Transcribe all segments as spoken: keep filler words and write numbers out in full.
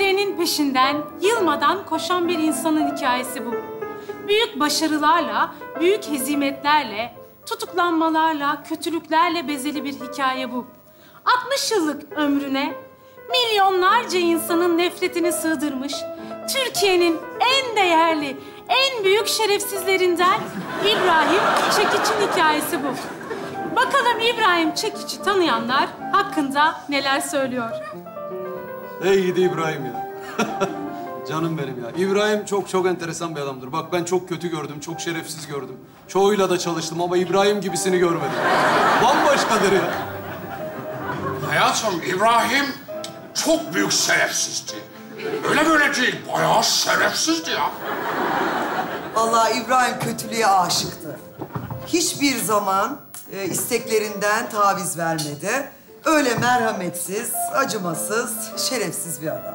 Hayallerinin peşinden yılmadan koşan bir insanın hikayesi bu. Büyük başarılarla, büyük hezimetlerle, tutuklanmalarla, kötülüklerle bezeli bir hikaye bu. altmış yıllık ömrüne milyonlarca insanın nefretini sığdırmış, Türkiye'nin en değerli, en büyük şerefsizlerinden İbrahim Çekiç'in hikayesi bu. Bakalım İbrahim Çekiç'i tanıyanlar hakkında neler söylüyor? Ey gidi İbrahim ya. Canım benim ya. İbrahim çok çok enteresan bir adamdır. Bak ben çok kötü gördüm, çok şerefsiz gördüm. Çoğuyla da çalıştım ama İbrahim gibisini görmedim. Bambaşkadır ya. Hayatım, İbrahim çok büyük şerefsizdi. Öyle böyle değil, bayağı şerefsizdi ya. Vallahi İbrahim kötülüğe aşıktı. Hiçbir zaman e, isteklerinden taviz vermedi. Öyle merhametsiz, acımasız, şerefsiz bir adam.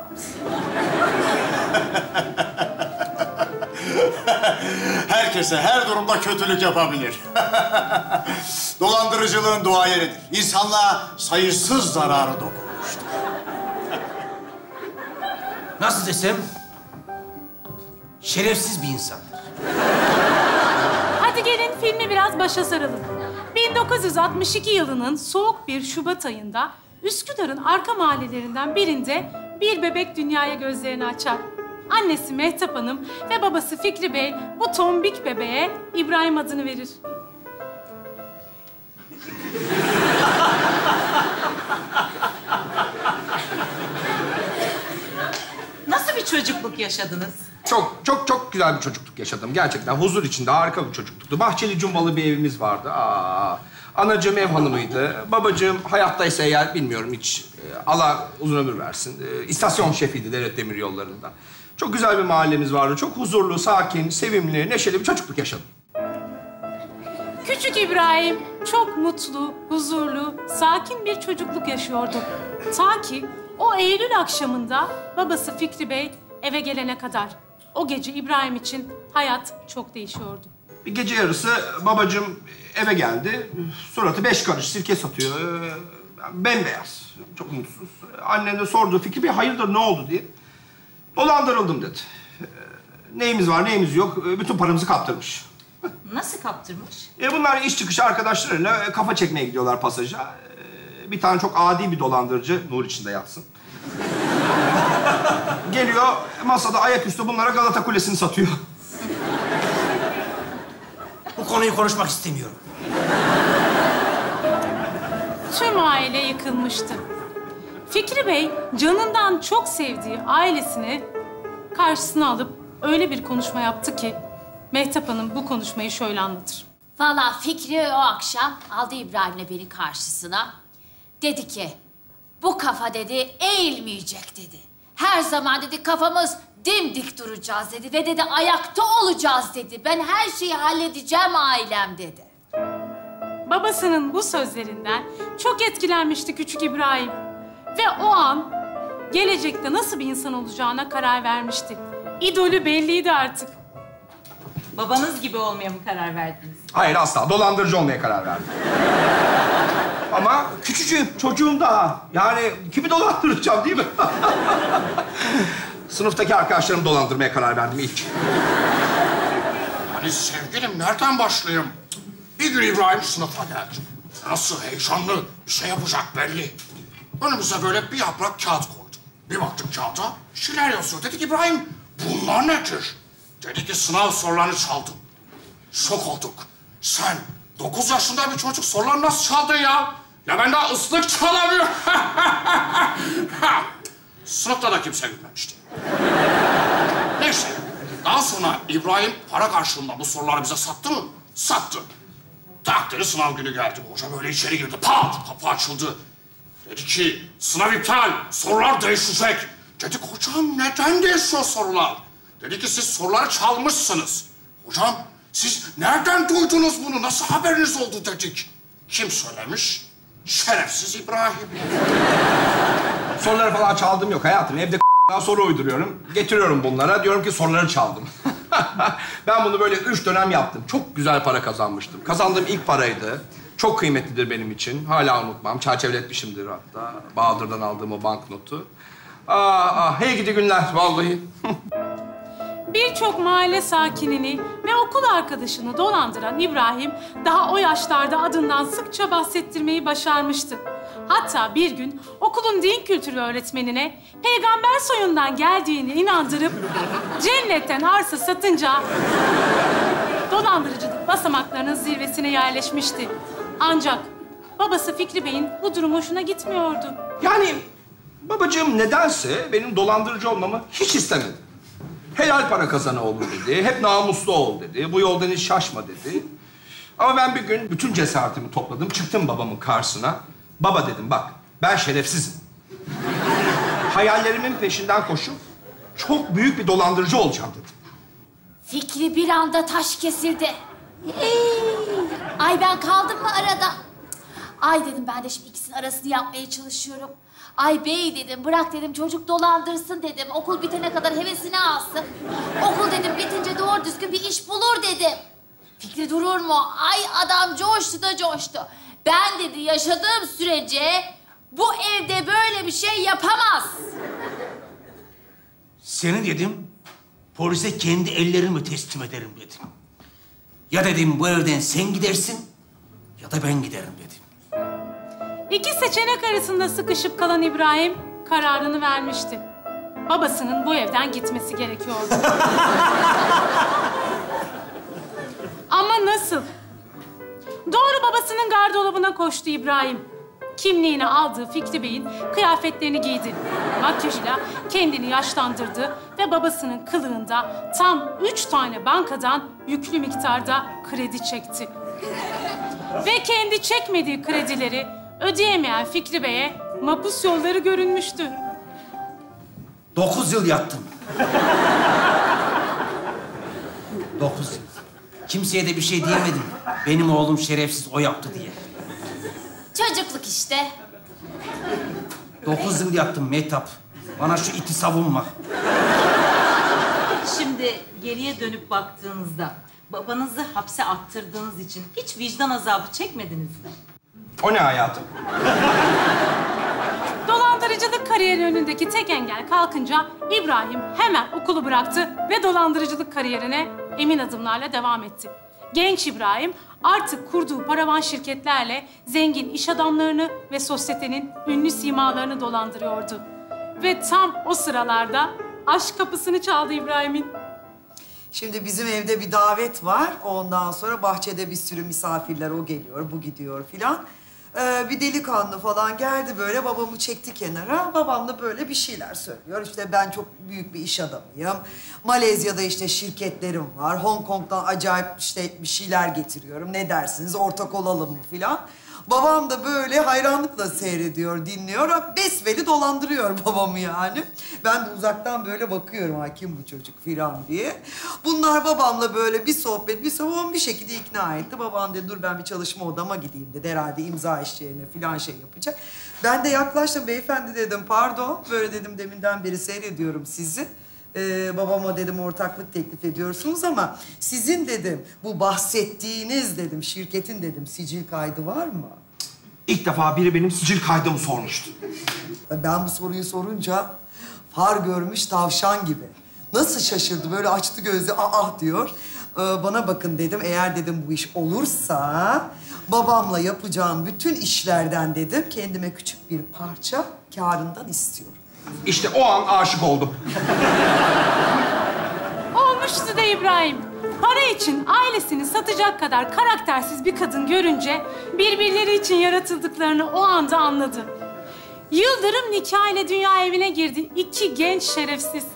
Herkese, her durumda kötülük yapabilir. Dolandırıcılığın dua yeridir. İnsanlığa sayısız zararı dokunmuştur. Nasıl desem? Şerefsiz bir insandır. Hadi gelin filmi biraz başa saralım. bin dokuz yüz altmış iki yılının soğuk bir Şubat ayında Üsküdar'ın arka mahallelerinden birinde bir bebek dünyaya gözlerini açar. Annesi Mehtap Hanım ve babası Fikri Bey bu tombik bebeğe İbrahim adını verir. Nasıl bir çocukluk yaşadınız? Çok, çok, çok güzel bir çocukluk yaşadım. Gerçekten huzur içinde harika bir çocukluktu. Bahçeli cumbalı bir evimiz vardı. Aa, anacığım ev hanımıydı. Babacığım hayattaysa eğer bilmiyorum hiç. E, Allah uzun ömür versin. E, istasyon şefiydi devlet demir yollarında. Çok güzel bir mahallemiz vardı. Çok huzurlu, sakin, sevimli, neşeli bir çocukluk yaşadım. Küçük İbrahim çok mutlu, huzurlu, sakin bir çocukluk yaşıyordu. Ta ki o Eylül akşamında babası Fikri Bey eve gelene kadar. O gece İbrahim için hayat çok değişiyordu. Bir gece yarısı babacığım eve geldi. Suratı beş karış sirke satıyor. Ee, bembeyaz, çok mutsuz. Annem de sordu, Fikri Bey hayırdır ne oldu diye. Dolandırıldım dedi. Ee, neyimiz var neyimiz yok, bütün paramızı kaptırmış. Nasıl kaptırmış? E bunlar iş çıkışı arkadaşlarıyla kafa çekmeye gidiyorlar pasaja. Ee, bir tane çok adi bir dolandırıcı, nur içinde yatsın. Geliyor, masada ayaküstü bunlara Galata Kulesi'ni satıyor. Bu konuyu konuşmak istemiyorum. Tüm aile yıkılmıştı. Fikri Bey canından çok sevdiği ailesini karşısına alıp öyle bir konuşma yaptı ki Mehtap Hanım bu konuşmayı şöyle anlatır. Vallahi Fikri o akşam aldı İbrahim'le beni karşısına. Dedi ki, bu kafa dedi eğilmeyecek dedi. Her zaman dedi kafamız dimdik duracağız dedi ve dedi ayakta olacağız dedi. Ben her şeyi halledeceğim ailem dedi. Babasının bu sözlerinden çok etkilenmişti küçük İbrahim. Ve o an gelecekte nasıl bir insan olacağına karar vermişti. İdolü belliydi artık. Babanız gibi olmaya mı karar verdiniz? Hayır asla, dolandırıcı olmaya karar verdim. Ama küçücüğüm, çocuğum daha. Yani kimi dolandıracağım değil mi? Sınıftaki arkadaşlarımı dolandırmaya karar verdim ilk. Hani sevgilim, nereden başlayayım? Bir gün İbrahim sınıfa geldi. Nasıl heyecanlı, bir şey yapacak belli. Önümüze böyle bir yaprak kağıt koydu. Bir baktık kağıda, bir şeyler yazıyor. Dedik İbrahim, bunlar nedir? Dedi ki sınav sorularını çaldım. Şok olduk. Sen dokuz yaşında bir çocuk soruları nasıl çaldın ya? Ya ben daha ıslık çalamıyorum. Sınıfta da kimse gülmemişti. Neyse, daha sonra İbrahim para karşılığında bu soruları bize sattı mı? Sattı. Tak dedi sınav günü geldi. Hoca böyle içeri girdi. Pat! Kapı açıldı. Dedi ki sınav iptal, sorular değişecek. Dedik hocam neden değişiyor sorular? Dedi ki siz soruları çalmışsınız. Hocam siz nereden duydunuz bunu? Nasıl haberiniz oldu dedik. Kim söylemiş? Şerefsiz İbrahim. Soruları falan çaldığım yok hayatım. Evde soru uyduruyorum. Getiriyorum bunlara. Diyorum ki soruları çaldım. Ben bunu böyle üç dönem yaptım. Çok güzel para kazanmıştım. Kazandığım ilk paraydı. Çok kıymetlidir benim için. Hala unutmam. Çerçeveletmişimdir hatta. Bahadır'dan aldığım o banknotu. Aa, ah, hey gidi günler vallahi. Birçok mahalle sakinini ve okul arkadaşını dolandıran İbrahim, daha o yaşlarda adından sıkça bahsettirmeyi başarmıştı. Hatta bir gün okulun din kültürü öğretmenine peygamber soyundan geldiğini inandırıp cennetten arsa satınca dolandırıcılık basamaklarının zirvesine yerleşmişti. Ancak babası Fikri Bey'in bu durum hoşuna gitmiyordu. Yani babacığım nedense benim dolandırıcı olmamı hiç istemedi. Helal para kazanı oğlum dedi, hep namuslu ol dedi, bu yoldan hiç şaşma dedi. Ama ben bir gün bütün cesaretimi topladım, çıktım babamın karşısına. Baba dedim bak, ben şerefsizim. Hayallerimin peşinden koşup çok büyük bir dolandırıcı olacağım dedim. Fikri bir anda taş kesildi. Hey! Ay ben kaldım mı arada? Ay dedim ben de şimdi ikisinin arasını yapmaya çalışıyorum. Ay bey dedim, bırak dedim çocuk dolandırsın dedim. Okul bitene kadar hevesini alsın. Okul dedim bitince doğru düzgün bir iş bulur dedim. Fikri durur mu? Ay adam coştu da coştu. Ben dedi yaşadığım sürece bu evde böyle bir şey yapamaz. Seni dedim, polise kendi ellerimi teslim ederim dedim. Ya dedim bu evden sen gidersin ya da ben giderim dedim. İki seçenek arasında sıkışıp kalan İbrahim kararını vermişti. Babasının bu evden gitmesi gerekiyordu. Ama nasıl? Doğru babasının gardırobuna koştu İbrahim. Kimliğini aldığı Fikri Bey'in kıyafetlerini giydi. Makyajıyla kendini yaşlandırdı ve babasının kılığında tam üç tane bankadan yüklü miktarda kredi çekti. Ve kendi çekmediği kredileri ödeyemeyen Fikri Bey'e mapus yolları görünmüştü. Dokuz yıl yattım. Dokuz yıl. Kimseye de bir şey diyemedim. Benim oğlum şerefsiz, o yaptı diye. Çocukluk işte. Dokuz yıl yattım Mehtap. Bana şu iti savunma. Şimdi geriye dönüp baktığınızda babanızı hapse attırdığınız için hiç vicdan azabı çekmediniz mi? O ne hayatım? Dolandırıcılık kariyeri önündeki tek engel kalkınca İbrahim hemen okulu bıraktı ve dolandırıcılık kariyerine emin adımlarla devam etti. Genç İbrahim artık kurduğu paravan şirketlerle zengin iş adamlarını ve sosyetenin ünlü simalarını dolandırıyordu. Ve tam o sıralarda aşk kapısını çaldı İbrahim'in. Şimdi bizim evde bir davet var. Ondan sonra bahçede bir sürü misafirler, o geliyor, bu gidiyor filan. Ee, bir delikanlı falan geldi böyle, babamı çekti kenara. Babam da böyle bir şeyler söylüyor. İşte ben çok büyük bir iş adamıyım. Malezya'da işte şirketlerim var. Hong Kong'dan acayip işte bir şeyler getiriyorum. Ne dersiniz, ortak olalım mı filan. Babam da böyle hayranlıkla seyrediyor, dinliyor. Besbelli dolandırıyor babamı yani. Ben de uzaktan böyle bakıyorum, ha kim bu çocuk filan diye. Bunlar babamla böyle bir sohbet, bir sohbet bir şekilde ikna etti. Babam dedi dur ben bir çalışma odama gideyim dedi. Herhalde imza işlerine filan şey yapacak. Ben de yaklaştım, beyefendi dedim pardon. Böyle dedim deminden beri seyrediyorum sizi. Ee, babama dedim ortaklık teklif ediyorsunuz ama sizin dedim bu bahsettiğiniz dedim şirketin dedim sicil kaydı var mı? İlk defa biri benim sicil kaydımı sormuştu. Ben bu soruyu sorunca far görmüş tavşan gibi. Nasıl şaşırdı böyle açtı gözü ah diyor. Ee, bana bakın dedim eğer dedim bu iş olursa babamla yapacağım bütün işlerden dedim kendime küçük bir parça kârından istiyorum. İşte o an aşık oldum. Olmuştu da İbrahim. Para için ailesini satacak kadar karaktersiz bir kadın görünce birbirleri için yaratıldıklarını o anda anladı. Yıldırım nikahıyla dünya evine girdi iki genç şerefsiz.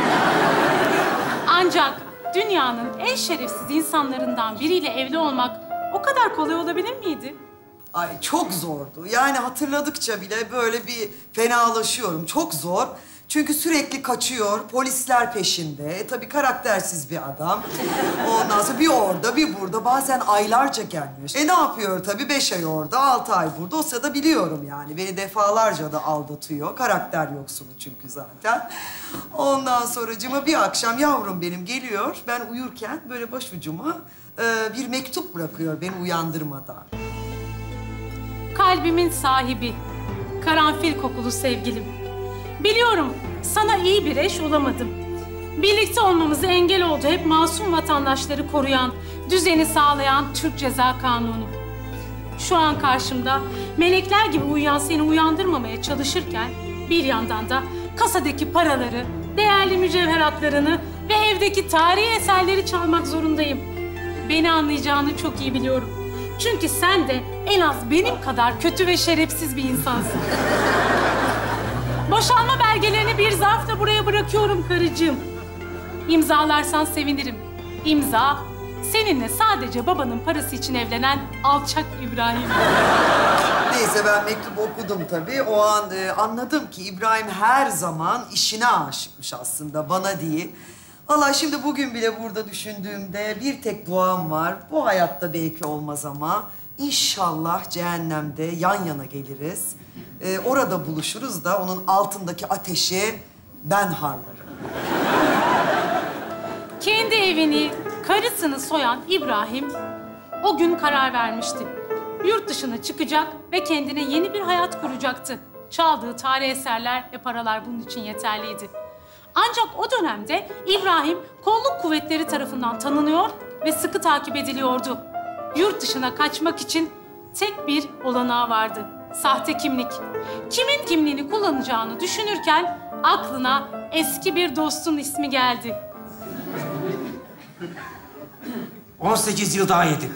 Ancak dünyanın en şerefsiz insanlarından biriyle evli olmak o kadar kolay olabilir miydi? Ay çok zordu. Yani hatırladıkça bile böyle bir fenalaşıyorum. Çok zor. Çünkü sürekli kaçıyor, polisler peşinde. E, tabii karaktersiz bir adam. Ondan sonra bir orada, bir burada. Bazen aylarca gelmiyor. E ne yapıyor tabii? Beş ay orada, altı ay burada. O sırada biliyorum yani. Beni defalarca da aldatıyor. Karakter yoksunu çünkü zaten. Ondan sonracığıma bir akşam yavrum benim geliyor. Ben uyurken böyle başucuma e, bir mektup bırakıyor beni uyandırmadan. Kalbimin sahibi, karanfil kokulu sevgilim. Biliyorum sana iyi bir eş olamadım. Birlikte olmamıza engel oldu hep masum vatandaşları koruyan, düzeni sağlayan Türk Ceza Kanunu. Şu an karşımda melekler gibi uyuyan seni uyandırmamaya çalışırken bir yandan da kasadaki paraları, değerli mücevheratlarını ve evdeki tarihi eserleri çalmak zorundayım. Beni anlayacağını çok iyi biliyorum. Çünkü sen de en az benim kadar kötü ve şerefsiz bir insansın. Boşanma belgelerini bir zarfla buraya bırakıyorum karıcığım. İmzalarsan sevinirim. İmza, seninle sadece babanın parası için evlenen alçak İbrahim. Neyse ben mektup okudum tabii. O an e, anladım ki İbrahim her zaman işine aşıkmış aslında, bana değil. Vallahi şimdi bugün bile burada düşündüğümde bir tek duam var. Bu hayatta belki olmaz ama inşallah cehennemde yan yana geliriz. Ee, orada buluşuruz da onun altındaki ateşi ben harlarım. Kendi evini, karısını soyan İbrahim o gün karar vermişti. Yurt dışına çıkacak ve kendine yeni bir hayat kuracaktı. Çaldığı tarihi eserler ve paralar bunun için yeterliydi. Ancak o dönemde İbrahim kolluk kuvvetleri tarafından tanınıyor ve sıkı takip ediliyordu. Yurt dışına kaçmak için tek bir olanağı vardı. Sahte kimlik. Kimin kimliğini kullanacağını düşünürken aklına eski bir dostun ismi geldi. on sekiz yıl daha yedim.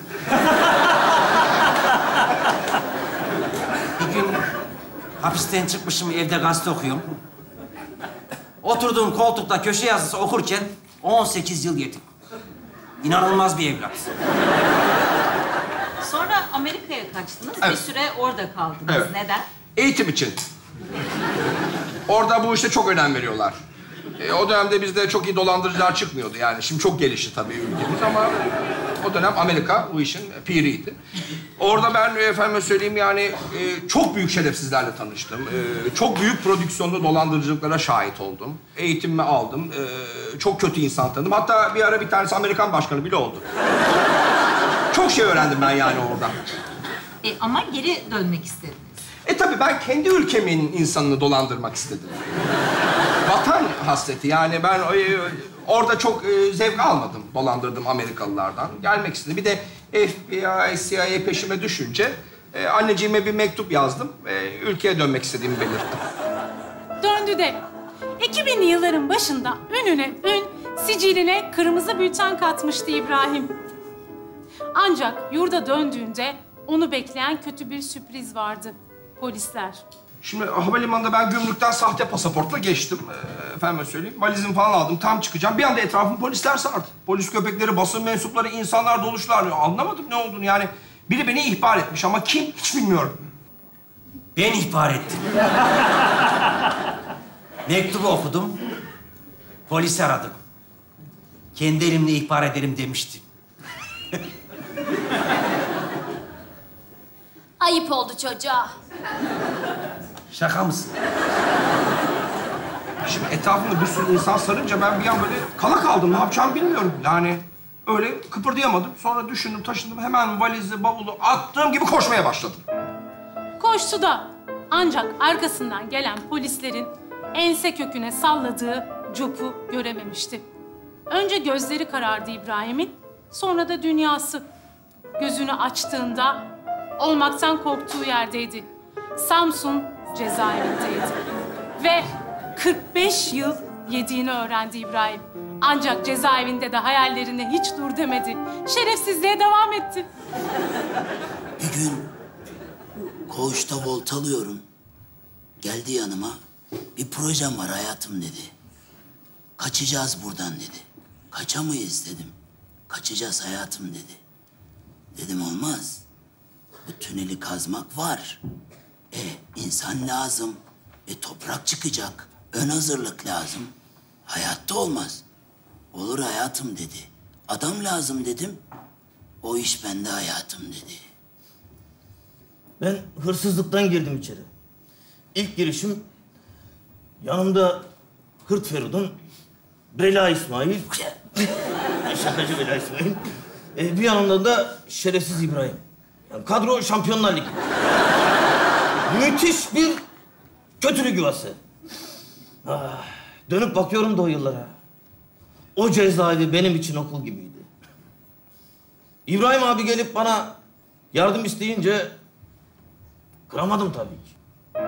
Bir gün hapisten çıkmışım, evde gazete okuyorum. Oturduğum koltukta köşe yazısı okurken on sekiz yıl yedim. İnanılmaz bir evlat. Sonra Amerika'ya kaçtınız. Evet. Bir süre orada kaldınız. Evet. Neden? Eğitim için. Orada bu işte çok önem veriyorlar. E, o dönemde bizde çok iyi dolandırıcılar çıkmıyordu yani. Şimdi çok gelişti tabii ülkemiz ama o dönem Amerika bu işin piriydi. Orada ben efendime söyleyeyim yani e, çok büyük şerefsizlerle tanıştım. E, çok büyük prodüksiyonlu dolandırıcılıklara şahit oldum. Eğitimimi aldım. E, çok kötü insan tanıdım. Hatta bir ara bir tanesi Amerikan başkanı bile oldu. Çok şey öğrendim ben yani oradan. E, ama geri dönmek istediniz. E tabii ben kendi ülkemin insanını dolandırmak istedim. Vatan hasreti yani ben e, orada çok e, zevk almadım dolandırdım Amerikalılardan. Gelmek istedim. Bir de F B I, C I A peşime düşünce e, anneciğime bir mektup yazdım. E, ülkeye dönmek istediğimi belirttim. Döndü de iki binli yılların başında önüne ün, siciline kırmızı bülten katmıştı İbrahim. Ancak yurda döndüğünde onu bekleyen kötü bir sürpriz vardı. Polisler. Şimdi havalimanında ben gümrükten sahte pasaportla geçtim. Ee, efendime söyleyeyim. Valizimi falan aldım. Tam çıkacağım. Bir anda etrafım polisler sardı. Polis köpekleri, basın mensupları, insanlar doluştular. Anlamadım ne olduğunu yani. Biri beni ihbar etmiş ama kim hiç bilmiyorum. Ben ihbar ettim. Mektubu okudum. Polisi aradım. Kendi elimle ihbar ederim demiştim. Ayıp oldu çocuğa. Şaka mısın? Şimdi etrafımda bir sürü insan sarınca ben bir an böyle kala kaldım. Ne yapacağımı bilmiyorum. Yani öyle kıpırdayamadım. Sonra düşündüm, taşındım. Hemen valizi, bavulu attığım gibi koşmaya başladım. Koştu da ancak arkasından gelen polislerin ense köküne salladığı copu görememişti. Önce gözleri karardı İbrahim'in, sonra da dünyası. Gözünü açtığında olmaktan korktuğu yerdeydi. Samsun cezaevindeydi. Ve kırk beş yıl yediğini öğrendi İbrahim. Ancak cezaevinde de hayallerine hiç dur demedi. Şerefsizliğe devam etti. Bir gün koğuşta voltalıyorum. Geldi yanıma. Bir projem var hayatım dedi. Kaçacağız buradan dedi. Kaçamayız dedim. Kaçacağız hayatım dedi. Dedim olmaz. Bu tüneli kazmak var. E insan lazım. E toprak çıkacak. Ön hazırlık lazım. Hayatta olmaz. Olur hayatım dedi. Adam lazım dedim. O iş bende hayatım dedi. Ben hırsızlıktan girdim içeri. İlk girişim yanımda Hırt Feridun, Bela İsmail, şakacı Bela İsmail. Ee, bir yanımda da şerefsiz İbrahim. Yani kadro Şampiyonlar Ligi. Müthiş bir kötülük yuvası. Ah, dönüp bakıyorum da o yıllara. O cezaevi benim için okul gibiydi. İbrahim abi gelip bana yardım isteyince kıramadım tabii ki.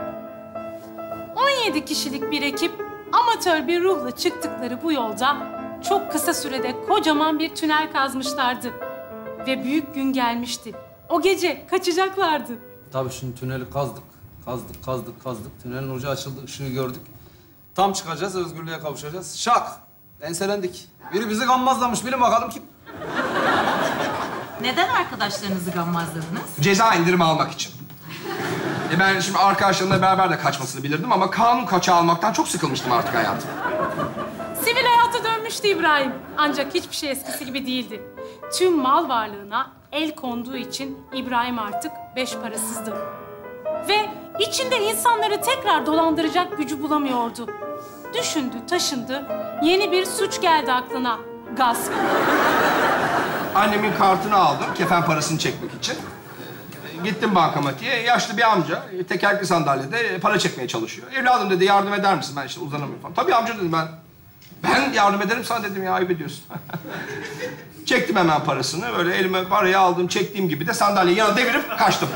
on yedi kişilik bir ekip amatör bir ruhla çıktıkları bu yolda çok kısa sürede kocaman bir tünel kazmışlardı. Ve büyük gün gelmişti. O gece kaçacaklardı. Tabii şimdi tüneli kazdık. Kazdık, kazdık, kazdık. Tünelin ucu açıldı, ışığı gördük. Tam çıkacağız, özgürlüğe kavuşacağız. Şak! Enselendik. Biri bizi gammazlamış. Bilin bakalım kim? Neden arkadaşlarınızı gammazladınız? Ceza indirimi almak için. E ben şimdi arkadaşlarımla beraber de kaçmasını bilirdim ama kanun kaçağı almaktan çok sıkılmıştım artık hayatım. Sivil hayata dönmüştü İbrahim. Ancak hiçbir şey eskisi gibi değildi. Tüm mal varlığına el konduğu için İbrahim artık beş parasızdı. Ve içinde insanları tekrar dolandıracak gücü bulamıyordu. Düşündü, taşındı. Yeni bir suç geldi aklına. Gasp. Annemin kartını aldım, kefen parasını çekmek için. Ee, Gittim bankamatiğe, yaşlı bir amca, tekerlekli sandalyede para çekmeye çalışıyor. Evladım dedi, yardım eder misin? Ben işte uzanamıyorum falan. Tabii amca dedim ben. Ben yardım ederim sana dedim ya, ayıp ediyorsun. Çektim hemen parasını, böyle elime parayı aldım, çektiğim gibi de sandalyeyi yana devirip kaçtım.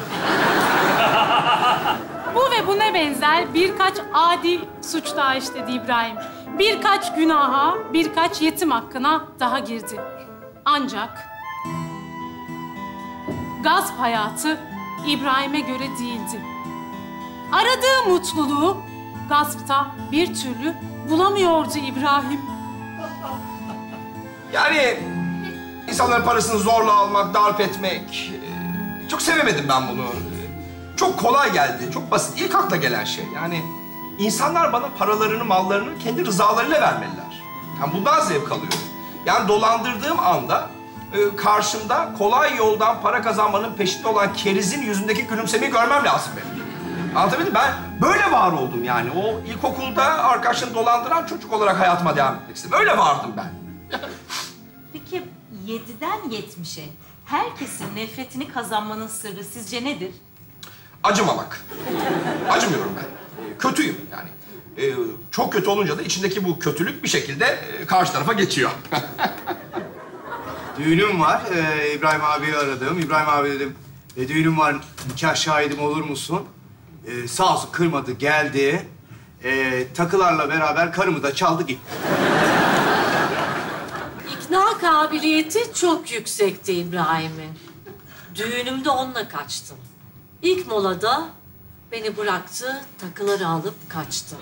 Bu ve buna benzer birkaç adi suç daha işledi İbrahim. Birkaç günaha, birkaç yetim hakkına daha girdi. Ancak gasp hayatı İbrahim'e göre değildi. Aradığı mutluluğu gaspta bir türlü bulamıyordu İbrahim. Yani insanların parasını zorla almak, darp etmek... e, Çok sevemedim ben bunu. Çok kolay geldi, çok basit. İlk akla gelen şey. Yani insanlar bana paralarını, mallarını kendi rızalarıyla vermeliler. Yani bundan zevk alıyorum. Yani dolandırdığım anda e, karşımda kolay yoldan para kazanmanın peşinde olan kerizin yüzündeki gülümsemeyi görmem lazım benim. Anlatabildim mi? Ben böyle var oldum yani. O ilkokulda arkadaşını dolandıran çocuk olarak hayatıma devam etmek istedim. Öyle vardım ben. Peki yediden yetmişe herkesin nefretini kazanmanın sırrı sizce nedir? Acımamak. Acımıyorum ben. Kötüyüm yani. Ee, çok kötü olunca da içindeki bu kötülük bir şekilde e, karşı tarafa geçiyor. Düğünüm var. Ee, İbrahim abiyi aradım. İbrahim abi dedim, e, düğünüm var, nikah şahidim olur musun? Ee, sağ olsun kırmadı, geldi. Ee, takılarla beraber karımı da çaldı gitti. İkna kabiliyeti çok yüksekti İbrahim'in. Düğünümde onunla kaçtım. İlk molada beni bıraktı, takıları alıp kaçtı.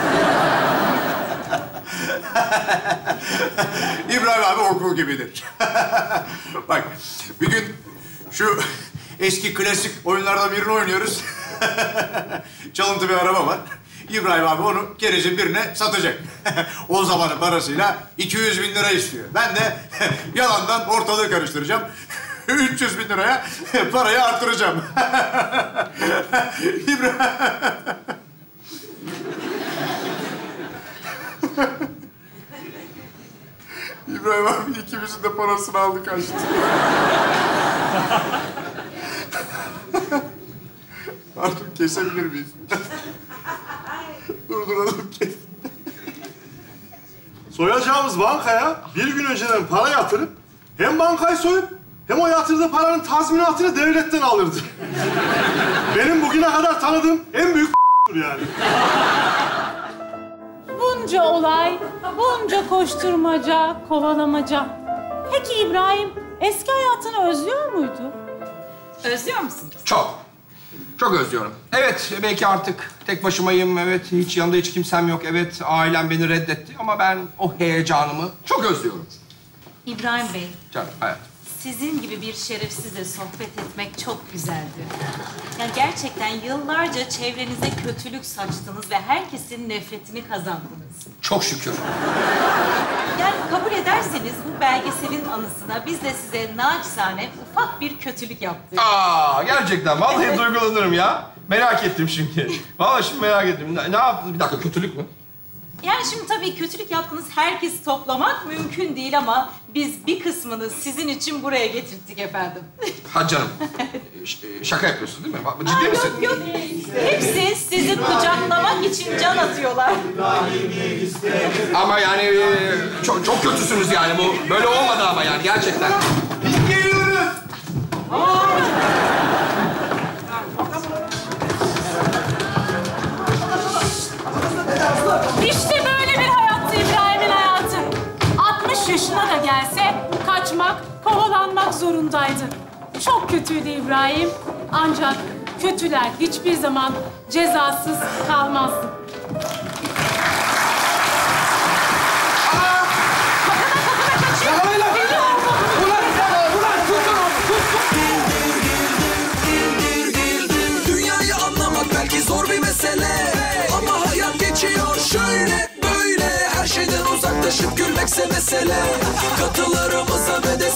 İbrahim abi okul gibidir. Bak, bir gün şu eski klasik oyunlardan birini oynuyoruz. Çalıntı bir araba var. İbrahim abi onu gerecin birine satacak. O zamanın parasıyla iki yüz bin lira istiyor. Ben de yalandan ortalığı karıştıracağım. üç yüz bin liraya parayı artıracağım. İbrahim... İbrahim abi ikimizin de parasını aldı kaçtı. Artık kesebilir miyiz? Durduralım kes. Soyacağımız bankaya bir gün önceden para yatırıp hem bankayı soyup hem o yatırdığı paranın tazminatını devletten alırdı. Benim bugüne kadar tanıdığım en büyük yani. Bunca olay, bunca koşturmaca, kovalamaca. Peki İbrahim eski hayatını özlüyor muydu? Özlüyor musun? Çok. Çok özlüyorum. Evet, belki artık tek başımayım. Evet, hiç yanında hiç kimsem yok. Evet, ailem beni reddetti ama ben o heyecanımı çok özlüyorum. İbrahim Bey, Canım, hayat. sizin gibi bir şerefsizle sohbet etmek çok güzeldi. Yani gerçekten yıllarca çevrenize kötülük saçtınız ve herkesin nefretini kazandınız. Çok şükür. Yani kabul ederseniz bu belgeselin anısına biz de size naçizane ufak bir kötülük yaptık. Aa, gerçekten. Vallahi duygulanırım ya. Merak ettim şimdi. Vallahi şimdi merak ettim. Ne, ne yaptınız? Bir dakika, kötülük mü? Yani şimdi tabii kötülük yaptığınız herkesi toplamak mümkün değil ama biz bir kısmını sizin için buraya getirttik efendim. Ha canım. ş- şaka yapıyorsun değil mi? Ciddi misin? Yok yok. Hepsi sizi kucaklamak için can atıyorlar. Ama yani e, çok çok kötüsünüz yani bu. Böyle olmadı ama yani gerçekten. Biz geliyoruz. İşte böyle bir hayattı İbrahim'in hayatı. altmış yaşına da gelse kaçmak, kovalanmak zorundaydı. Çok kötüydü İbrahim. Ancak kötüler hiçbir zaman cezasız kalmazdı. Dünyayı anlamak belki zor bir mesele, ama hayat geçiyor şöyle böyle. Her şeyden uzaklaşıp gülmekse mesele. Katılarımıza ve de